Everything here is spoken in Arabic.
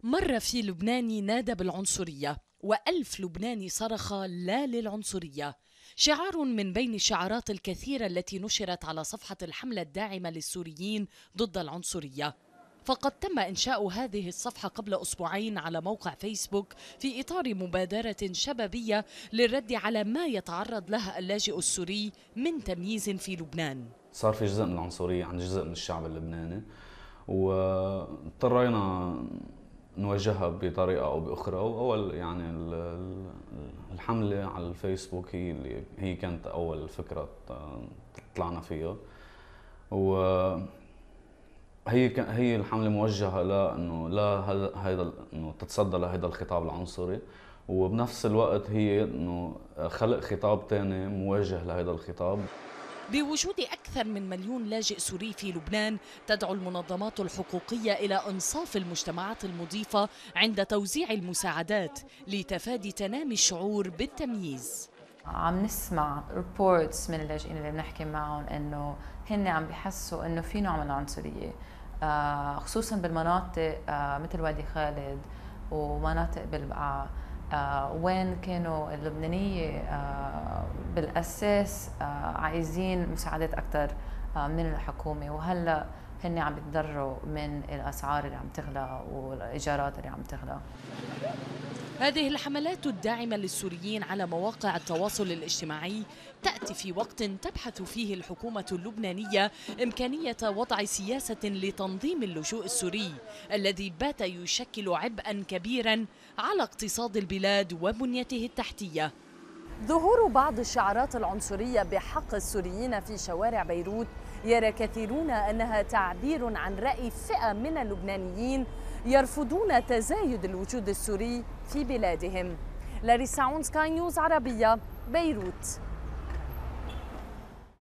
مر في لبناني نادى بالعنصرية، وألف لبناني صرخ لا للعنصرية، شعار من بين الشعارات الكثيرة التي نشرت على صفحة الحملة الداعمة للسوريين ضد العنصرية. فقد تم إنشاء هذه الصفحة قبل أسبوعين على موقع فيسبوك في إطار مبادرة شبابية للرد على ما يتعرض له اللاجئ السوري من تمييز في لبنان. صار في جزء من العنصرية عند جزء من الشعب اللبناني، واضطرينا نواجهها بطريقة أو بأخرى. وأول يعني الحملة على الفيسبوك هي كانت أول فكرة طلعنا فيها. وهي هي الحملة موجهة لأنه هذا إنه تتصدى لهذا الخطاب العنصري، وبنفس الوقت هي إنه خلق خطاب ثاني مواجه لهذا الخطاب. بوجود أكثر من مليون لاجئ سوري في لبنان، تدعو المنظمات الحقوقية إلى إنصاف المجتمعات المضيفة عند توزيع المساعدات لتفادي تنامي الشعور بالتمييز. عم نسمع ريبورتس من اللاجئين اللي بنحكي معهم انه هن عم بيحسوا انه في نوع من العنصريه، خصوصا بالمناطق مثل وادي خالد ومناطق بالبقعه، وين كانوا اللبنانيه بالاساس عايزين مساعدات اكثر من الحكومه، وهلا هن عم يتضرروا من الاسعار اللي عم تغلى والايجارات اللي عم تغلى. هذه الحملات الداعمة للسوريين على مواقع التواصل الاجتماعي تأتي في وقت تبحث فيه الحكومة اللبنانية إمكانية وضع سياسة لتنظيم اللجوء السوري الذي بات يشكل عبئا كبيرا على اقتصاد البلاد وبنيته التحتية. ظهور بعض الشعارات العنصرية بحق السوريين في شوارع بيروت يرى كثيرون أنها تعبير عن رأي فئة من اللبنانيين يرفضون تزايد الوجود السوري في بلادهم. لاريسا عون، سكاي نيوز عربية، بيروت.